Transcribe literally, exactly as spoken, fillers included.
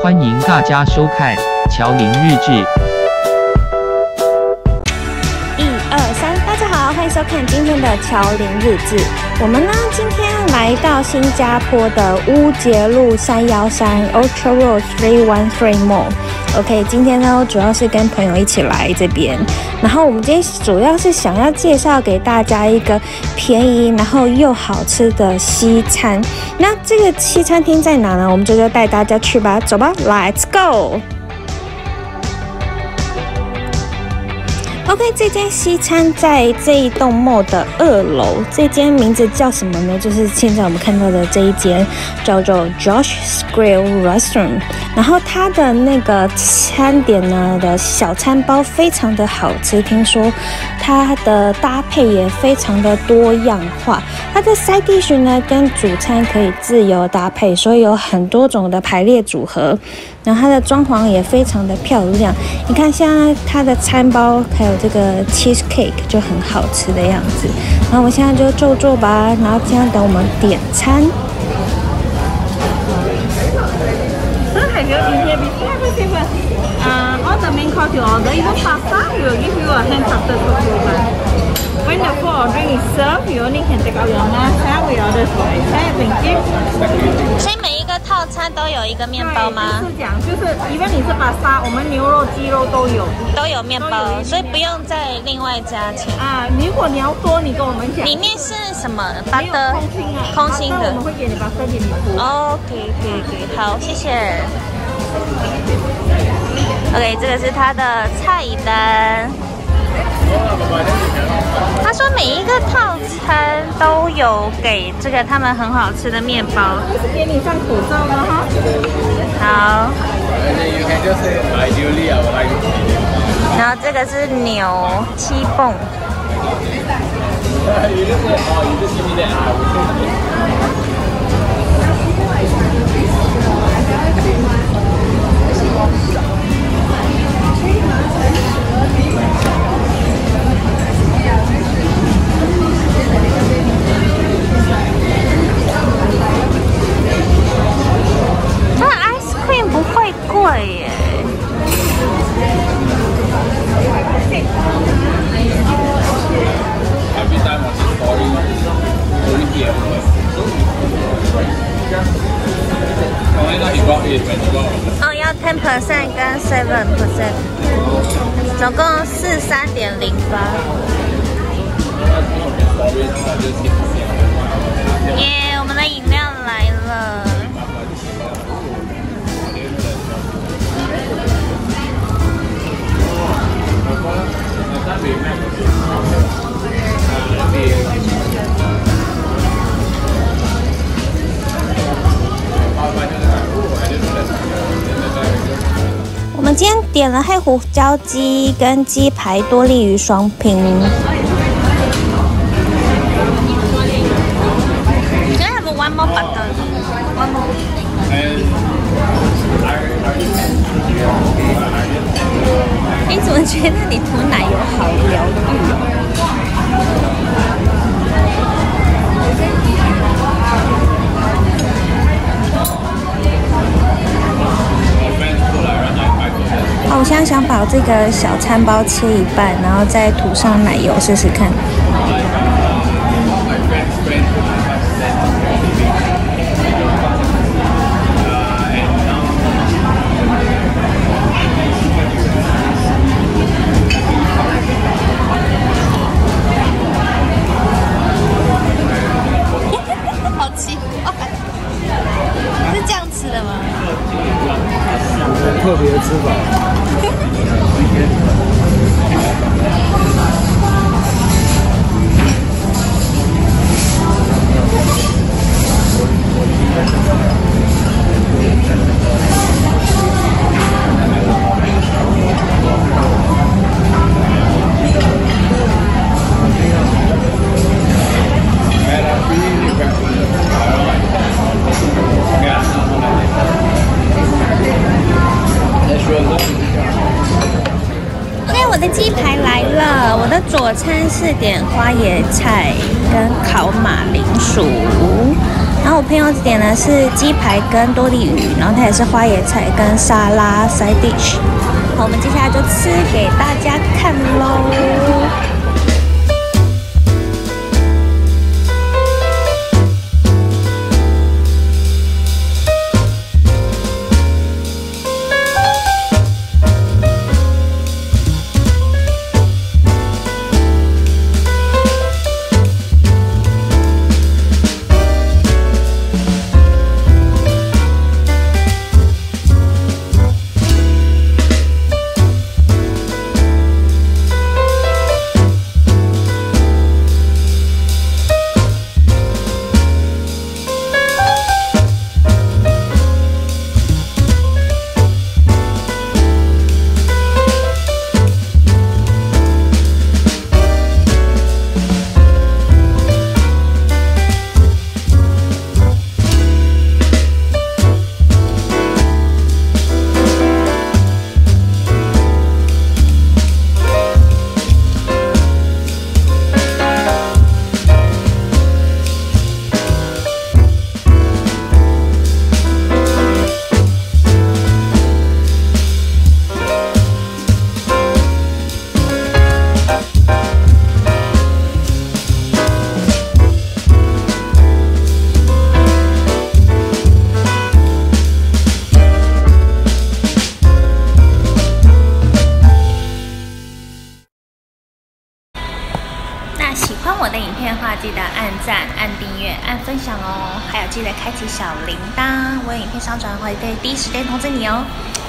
欢迎大家收看乔林日志。 一二三，大家好，欢迎收看今天的乔林日志。我们呢今天来到新加坡的乌节路三一三 Ultra Road three one three Mall。OK， 今天呢主要是跟朋友一起来这边，然后我们今天主要是想要介绍给大家一个便宜然后又好吃的西餐。那这个西餐厅在哪呢？我们这就带大家去吧，走吧 ，Let's go。OK， 这间西餐在这一栋 mall 的二楼，这间名字叫什么呢？就是现在我们看到的这一间，叫做 Josh's Grill Restaurant。然后它的那个餐点呢的小餐包非常的好吃，听说它的搭配也非常的多样化。它的 side dish 呢跟主餐可以自由搭配，所以有很多种的排列组合。然后它的装潢也非常的漂亮，你看像它的餐包还有这个 cheese cake 就很好吃的样子。然后我们现在就就坐吧，然后现在等我们点餐。 Uh, all the main course you order, even pasta, we will give you a hand-crafted cookbook. When the food or drink is served, you only can take out your mask. We order for it. Thank you. 所以每一个套餐都有一个面包吗？ 就是讲，就是因为你是pasta，我们牛肉、鸡肉都有， 都有面包，所以不用再另外加钱啊。如果你要多，你跟我们讲。 里面是什么？巴的空心啊， 空心的。 我们会给你巴特给你涂。 OK OK OK， 好，谢谢。OK， 这个是它的菜单。他说每一个套餐都有给这个他们很好吃的面包。 这是给你上口罩的哈。 好。然后这个是牛七蹦。 哦，要 ten percent 跟 seven percent， 总共是三点零八。耶，我们的饮料来了。我们今天点了黑胡椒鸡跟鸡排多利鱼双拼。Can I have one more butter? One more. 你怎么觉得你涂奶油好疗愈哦？好，我现在想把这个小餐包切一半，然后再涂上奶油试试看。好奇怪，是这样吃的吗？ 特别吃法。 我的鸡排来了，我的左餐是点花椰菜跟烤马铃薯， 然后我朋友点的是鸡排跟多利鱼，然后它也是花椰菜跟沙拉 side dish。好，我们接下来就吃给大家看喽。喜欢我的影片的话，记得按赞、按订阅、按分享哦，还有记得开启小铃铛，我有影片上传会第一时间通知你哦。